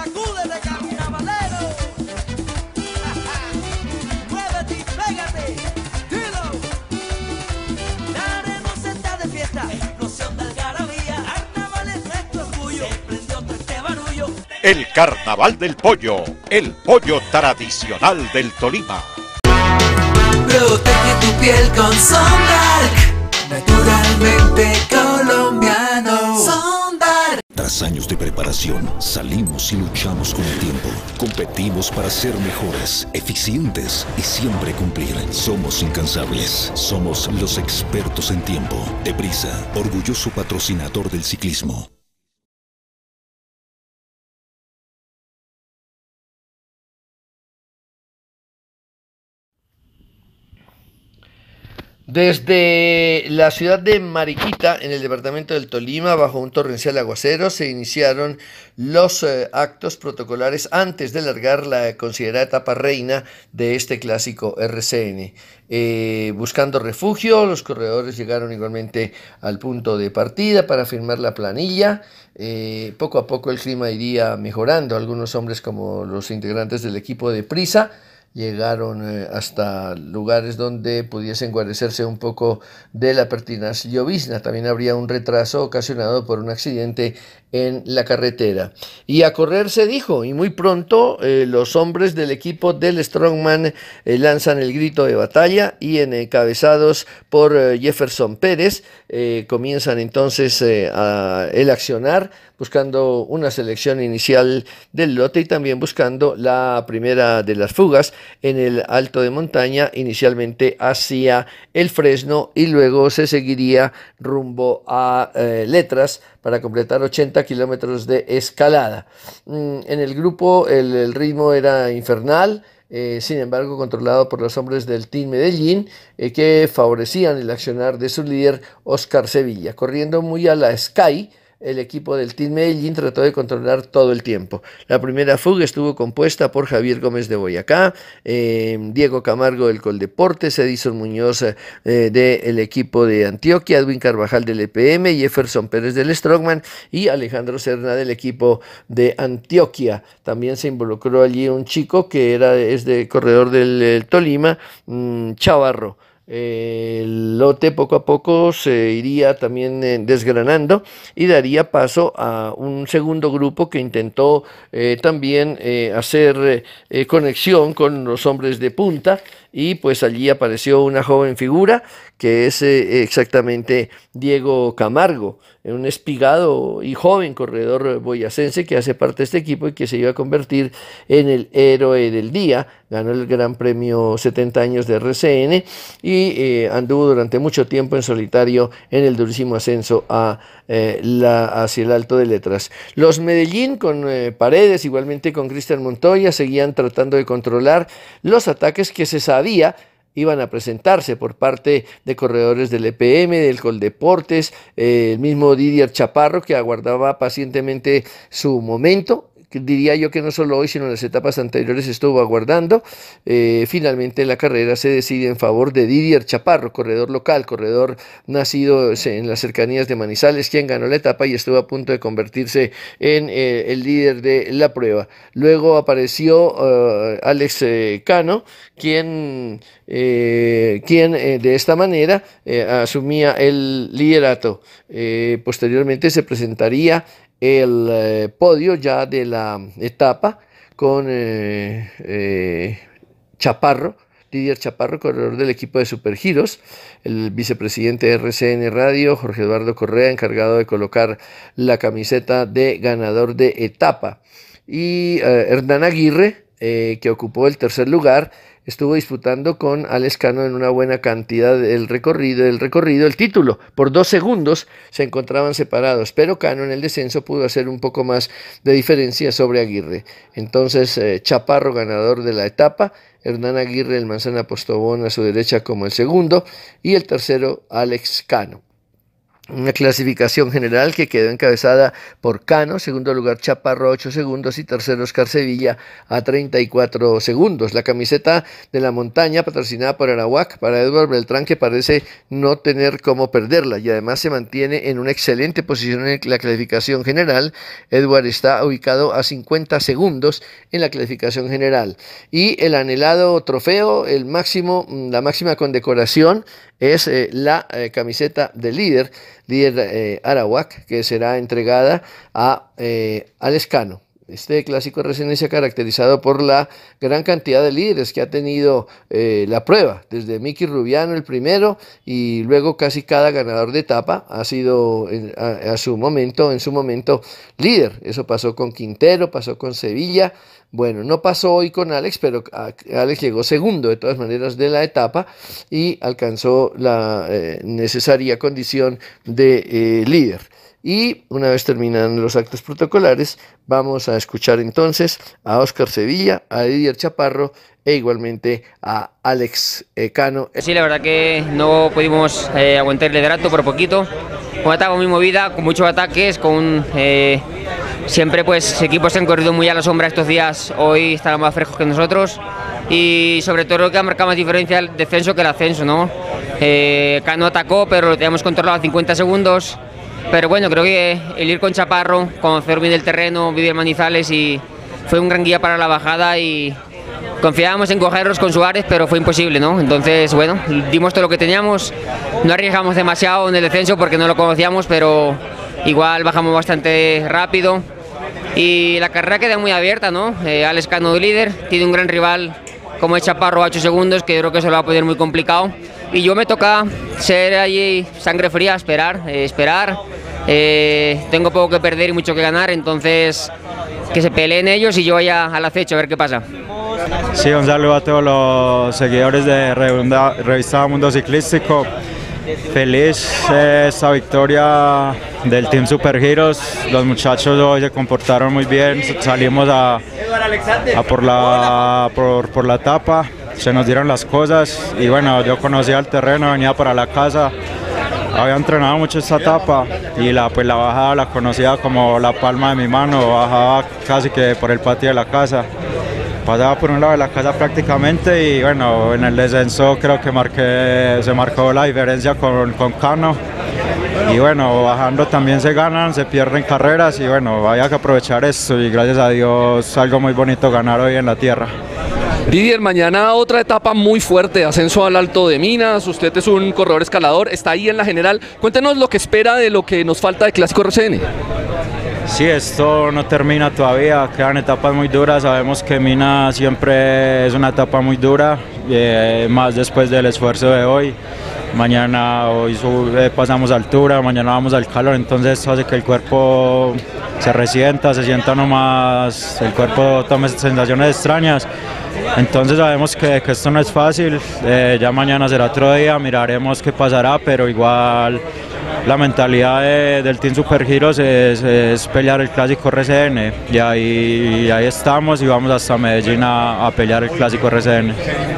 Sacúdete, carnavalero. Muévete y pégate. Dilo. La arenosa está de fiesta. Explosión de algarabía. Carnaval es nuestro orgullo. Se prendió todo este barullo. El Carnaval del Pollo, el pollo tradicional del Tolima. Protege tu piel con Sondark, naturalmente colombiano. Sondark. Tras años de preparación, salimos y luchamos con el tiempo. Competimos para ser mejores, eficientes y siempre cumplir. Somos incansables. Somos los expertos en tiempo. Deprisa, orgulloso patrocinador del ciclismo. Desde la ciudad de Mariquita, en el departamento del Tolima, bajo un torrencial aguacero, se iniciaron los actos protocolares antes de largar la considerada etapa reina de este clásico RCN. Buscando refugio, los corredores llegaron igualmente al punto de partida para firmar la planilla. Poco a poco el clima iría mejorando. Algunos hombres, como los integrantes del equipo de Prisa, llegaron hasta lugares donde pudiesen guarecerse un poco de la pertinaz llovizna. También habría un retraso ocasionado por un accidente en la carretera. Y a correr se dijo, y muy pronto los hombres del equipo del Strongman lanzan el grito de batalla y encabezados por Jefferson Pérez comienzan entonces el accionar, buscando una selección inicial del lote y también buscando la primera de las fugas en el alto de montaña, inicialmente hacia el Fresno y luego se seguiría rumbo a Letras para completar 80 kilómetros de escalada. En el grupo el ritmo era infernal. Sin embargo, controlado por los hombres del Team Medellín, que favorecían el accionar de su líder Oscar Sevilla. Corriendo muy a la Sky, el equipo del Team Medellín trató de controlar todo el tiempo. La primera fuga estuvo compuesta por Javier Gómez de Boyacá, Diego Camargo del Coldeportes, Edison Muñoz del equipo de Antioquia, Edwin Carvajal del EPM, Jefferson Pérez del Strongman y Alejandro Serna del equipo de Antioquia. También se involucró allí un chico que es de corredor del Tolima, Chavarro. El lote poco a poco se iría también desgranando y daría paso a un segundo grupo que intentó también hacer conexión con los hombres de punta, y pues allí apareció una joven figura que es exactamente Diego Camargo, un espigado y joven corredor boyacense que hace parte de este equipo y que se iba a convertir en el héroe del día. Ganó el Gran Premio 70 años de RCN y anduvo durante mucho tiempo en solitario en el durísimo ascenso hacia el Alto de Letras. Los Medellín con Paredes, igualmente con Cristian Montoya, seguían tratando de controlar los ataques que se sabía iban a presentarse por parte de corredores del EPM, del Coldeportes, el mismo Didier Chaparro, que aguardaba pacientemente su momento. Diría yo que no solo hoy, sino en las etapas anteriores estuvo aguardando. Finalmente la carrera se decide en favor de Didier Chaparro, corredor local, corredor nacido en las cercanías de Manizales, quien ganó la etapa y estuvo a punto de convertirse en el líder de la prueba. Luego apareció Alex Cano, quien de esta manera asumía el liderato. Posteriormente se presentaría el podio ya de la etapa con Chaparro, Didier Chaparro, corredor del equipo de Supergiros, el vicepresidente de RCN Radio, Jorge Eduardo Correa, encargado de colocar la camiseta de ganador de etapa, y Hernán Aguirre, que ocupó el tercer lugar, estuvo disputando con Alex Cano en una buena cantidad del recorrido, el título. Por 2 segundos se encontraban separados, pero Cano en el descenso pudo hacer un poco más de diferencia sobre Aguirre. Entonces Chaparro, ganador de la etapa, Hernán Aguirre, el Manzana Postobón, a su derecha como el segundo, y el tercero Alex Cano. Una clasificación general que quedó encabezada por Cano, segundo lugar Chaparro 8 segundos y tercero Oscar Sevilla a 34 segundos. La camiseta de la montaña patrocinada por Arawak para Edward Beltrán, que parece no tener cómo perderla y además se mantiene en una excelente posición en la clasificación general. Edward está ubicado a 50 segundos en la clasificación general y el anhelado trofeo, la máxima condecoración es la camiseta de líder Arawak, que será entregada a Alex Cano. Este clásico RCN se ha caracterizado por la gran cantidad de líderes que ha tenido la prueba, desde Mickey Rubiano el primero y luego casi cada ganador de etapa ha sido en su momento líder. Eso pasó con Quintero, pasó con Sevilla. Bueno, no pasó hoy con Alex, pero Alex llegó segundo de todas maneras de la etapa y alcanzó la necesaria condición de líder. Y una vez terminan los actos protocolares, vamos a escuchar entonces a Oscar Sevilla, a Didier Chaparro e igualmente a Alex Cano. Sí, la verdad que no pudimos aguantar el liderato por poquito. Una etapa muy movida, con muchos ataques, siempre pues equipos que han corrido muy a la sombra estos días, hoy están más frescos que nosotros y sobre todo lo que ha marcado más diferencia el descenso que el ascenso, ¿no? Cano atacó, pero lo teníamos controlado a 50 segundos. Pero bueno, creo que el ir con Chaparro, conocer bien el terreno, vivir Manizales y fue un gran guía para la bajada y confiábamos en cogerlos con Suárez, pero fue imposible, ¿no? Entonces, bueno, dimos todo lo que teníamos, no arriesgamos demasiado en el descenso porque no lo conocíamos, pero igual bajamos bastante rápido y la carrera queda muy abierta, ¿no? Alex Cano líder, tiene un gran rival como es Chaparro a 8 segundos, que creo que se lo va a poner muy complicado. Y yo me toca ser allí sangre fría, esperar. Tengo poco que perder y mucho que ganar, entonces que se peleen ellos y yo vaya al acecho a ver qué pasa. Sí, un saludo a todos los seguidores de Revista Mundo Ciclístico. Feliz esta victoria del Team Super Heroes. Los muchachos hoy se comportaron muy bien, salimos a por la etapa. Se nos dieron las cosas y bueno, yo conocía el terreno, venía para la casa, había entrenado mucho esta etapa y la bajada la conocía como la palma de mi mano, bajaba casi que por el patio de la casa, pasaba por un lado de la casa prácticamente y bueno, en el descenso creo que se marcó la diferencia con Cano y bueno, bajando también se ganan, se pierden carreras y bueno, había que aprovechar esto y gracias a Dios algo muy bonito ganar hoy en la tierra. Didier, mañana otra etapa muy fuerte, ascenso al Alto de Minas, usted es un corredor escalador, está ahí en la general, cuéntenos lo que espera de lo que nos falta de Clásico RCN. Sí, esto no termina todavía, quedan etapas muy duras, sabemos que Minas siempre es una etapa muy dura, más después del esfuerzo de hoy. Hoy pasamos altura, mañana vamos al calor, entonces eso hace que el cuerpo se sienta nomás, el cuerpo tome sensaciones extrañas. Entonces sabemos que esto no es fácil, ya mañana será otro día, miraremos qué pasará, pero igual la mentalidad del Team Super Heroes es pelear el Clásico RCN y ahí estamos y vamos hasta Medellín a pelear el Clásico RCN.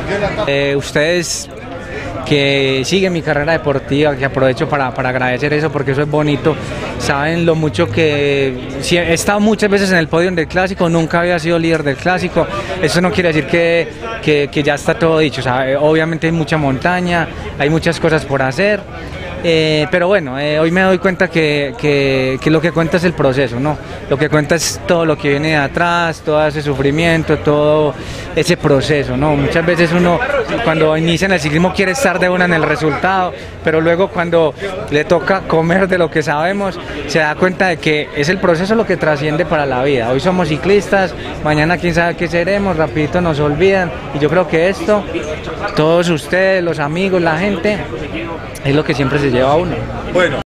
Ustedes que siguen mi carrera deportiva, que aprovecho para agradecer eso porque eso es bonito, saben lo mucho que he estado muchas veces en el podio del Clásico, nunca había sido líder del Clásico, eso no quiere decir que ya está todo dicho, o sea, obviamente hay mucha montaña, hay muchas cosas por hacer. Pero bueno, hoy me doy cuenta que lo que cuenta es el proceso, ¿no? Lo que cuenta es todo lo que viene de atrás, todo ese sufrimiento, todo ese proceso, ¿no? Muchas veces uno cuando inicia en el ciclismo quiere estar de una en el resultado, pero luego cuando le toca comer de lo que sabemos, se da cuenta de que es el proceso lo que trasciende para la vida. Hoy somos ciclistas, mañana quién sabe qué seremos, rapidito nos olvidan, y yo creo que esto, todos ustedes, los amigos, la gente, es lo que siempre se lleva a uno. Bueno.